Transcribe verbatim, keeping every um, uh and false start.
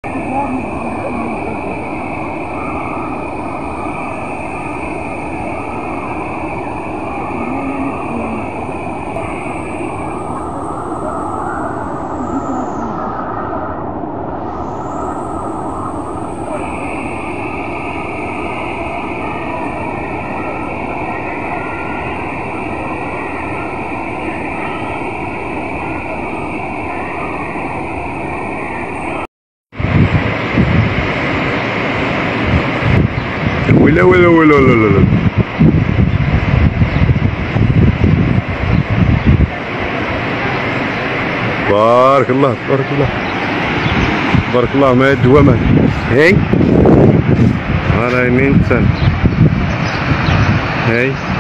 ولا ولا ولا ولا ولا بارك الله تبارك الله تبارك الله. ما الدوامات هاي راه يمين تسال هاي